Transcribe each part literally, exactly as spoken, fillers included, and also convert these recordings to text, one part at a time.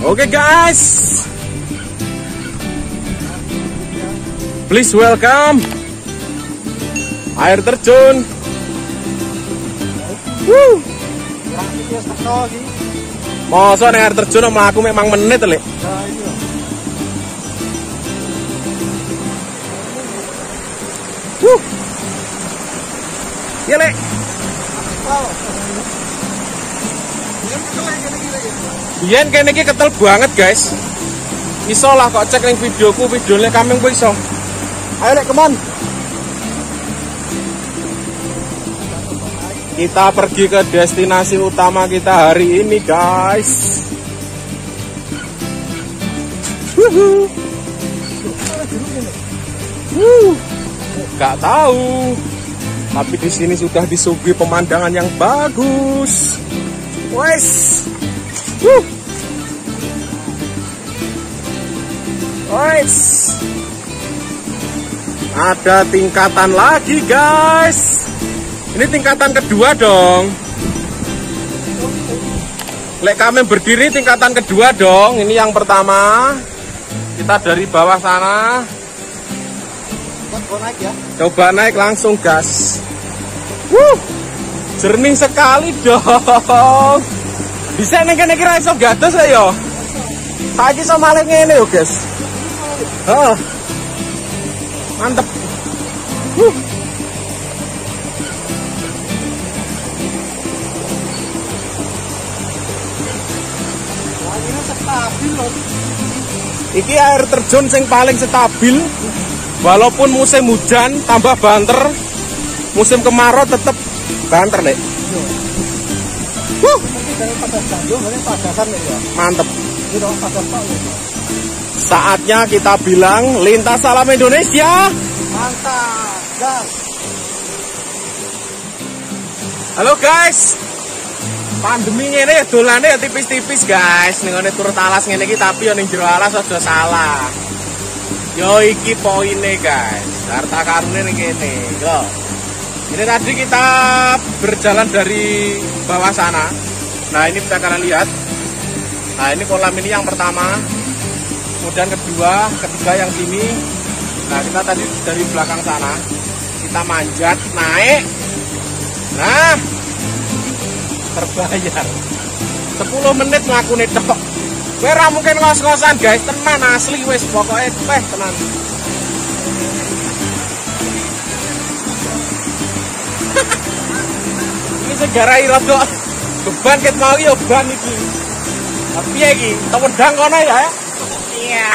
Oke guys, please welcome air terjun. Wuh. Masa nih air terjun mlaku memang menit lek. Wuh. Ya lek. Biyen kene iki ketel banget guys. Iso lah kok cek ning videoku, videone kameng kuwi iso. Ayo lek kemon. Kita pergi ke destinasi utama kita hari ini guys. Wuhu. Wuh. Gak tahu. Tapi di sini sudah disuguhi pemandangan yang bagus. Wes. Wuh. Wes. Ada tingkatan lagi guys. Ini tingkatan kedua dong. Lek kami berdiri tingkatan kedua dong. Ini yang pertama. Kita dari bawah sana. Coba naik ya. Coba naik langsung gas. Wuh. Jernih sekali dong. Bisa nih kene kira iso gados ya. Saiki iso malih ngene yo, guys. Heeh. Mantep. Wuh. Stabil loh. Iki air terjun sing paling stabil. Walaupun musim hujan tambah banter, musim kemarau tetap banter nek. Wuh. Mantep. Saatnya kita bilang lintas salam Indonesia. Mantap, gas. Halo guys. Pandemi ngene ya dolane ya tipis-tipis guys. Ning ngene turut alas ngene iki tapi yo ning jero alas aja salah. Yo iki poine guys. Harta karune ning kene. Yo. Ini tadi kita berjalan dari bawah sana. Nah, ini bisa kalian lihat. Nah, ini kolam ini yang pertama. Kemudian kedua, ketiga yang sini. Nah, kita tadi dari belakang sana. Kita manjat, naik. Nah, terbayar sepuluh menit ngakune tok. Kowe ora mungkin ngos-ngosan guys, tenan asli wis pokoke peh tenan. Ini segarai rada beban ket mau ya ban iki. Tapi piye iki? Tewedang kono ya? Iya.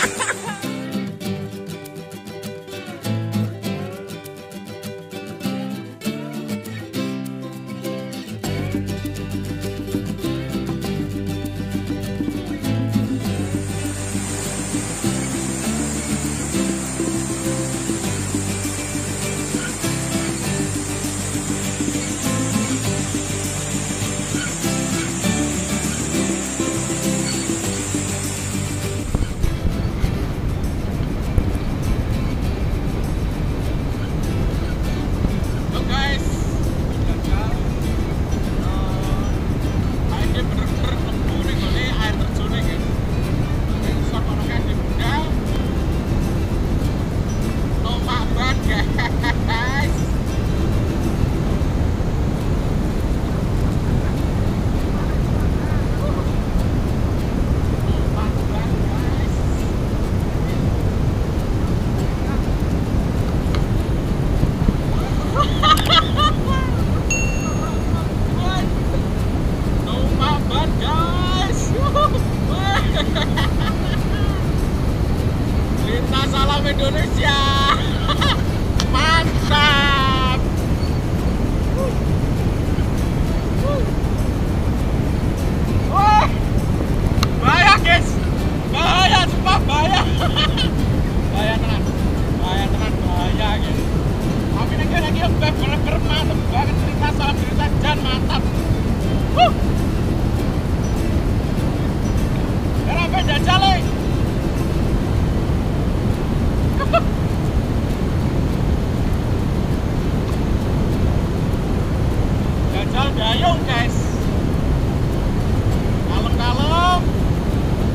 Lintas salam Indonesia. Mantap. Wah. Bahaya guys. Bahaya, sumpah bahaya. Bahaya tenan. Bahaya tenan, bahaya guys. Tapi nek lagi bener-bener mantap banget lintas salam Indonesia jan mantap. Wuh. Kenapa jajal nih? Jajal gayung guys. Kalem-kalem.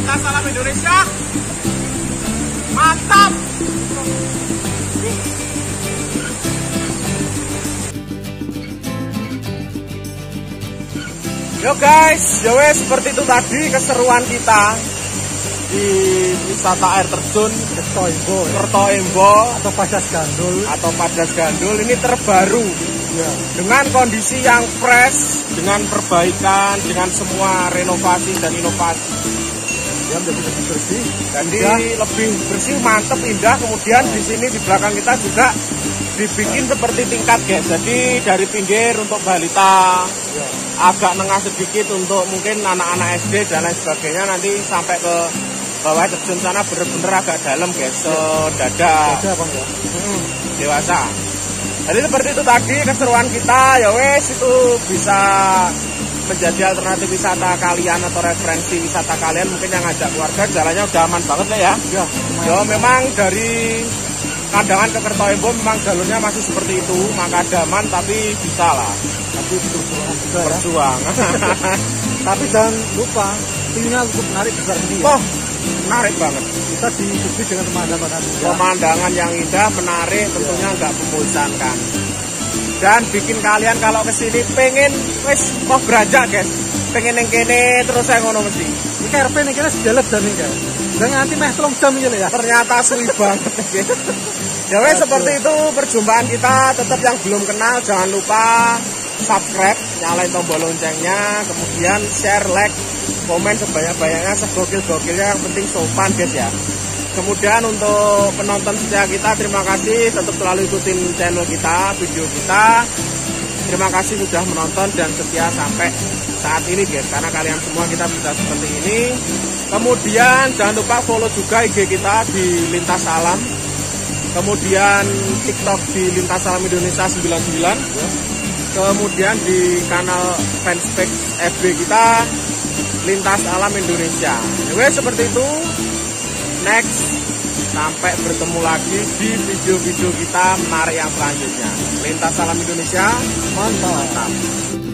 Lintas Alam Indonesia. Mantap. Yo guys, yo wes seperti itu tadi keseruan kita di wisata air terjun Kertoimbo ya. Kertoimbo Atau Padas Gandul. atau Padas Gandul. Ini terbaru Ya. dengan kondisi yang fresh, dengan perbaikan, dengan semua renovasi dan inovasi. Ya menjadi lebih bersih. Jadi Ya. lebih bersih, mantep, indah. Kemudian di sini di belakang kita juga dibikin seperti tingkat guys. Jadi dari pinggir untuk balita, Ya. agak nengah sedikit untuk mungkin anak-anak S D dan lain sebagainya, nanti sampai ke bawah terjun sana bener-bener agak dalam guys, sedada Ada bang ya. hmm, dewasa. Jadi seperti itu tadi keseruan kita, ya wes itu bisa menjadi alternatif wisata kalian atau referensi wisata kalian, mungkin yang ngajak keluarga. Jalannya udah aman banget lah ya. Ya. Ya memang dari Kandangan ke Kertoimbo memang jalurnya masih seperti itu, makadaman, tapi bisa lah Tapi berjuang juga ya. berjuang. Tapi jangan lupa, view-nya cukup menarik besar ini ya. Oh, menarik banget. Kita disuguhi dengan pemandangan juga. Pemandangan yang indah, menarik, tentunya nggak membosankan. Dan bikin kalian kalau kesini pengen wes mau beranjak guys, pengen yang kene terus saya ngono mesti. Ini K R P nih kira sejalan dan nih kan. Dan nanti meh telung jam ini ya. Ternyata suwi banget. Ya wes seperti itu perjumpaan kita. Tetap yang belum kenal jangan lupa subscribe, nyalain tombol loncengnya, kemudian share, like, komen sebanyak-banyaknya, segokil-gokilnya, yang penting sopan guys ya. Kemudian untuk penonton setia kita, terima kasih tetap selalu ikutin channel kita, video kita. Terima kasih sudah menonton dan setia sampai saat ini guys, karena kalian semua kita bisa seperti ini. Kemudian jangan lupa follow juga I G kita di Lintas Alam, kemudian TikTok di Lintas Alam Indonesia sembilan puluh sembilan, kemudian di kanal fanspage F B kita Lintas Alam Indonesia. Oke, seperti itu. Next, sampai bertemu lagi di video-video kita menarik yang selanjutnya. Lintas Alam Indonesia, Mantap. mantap.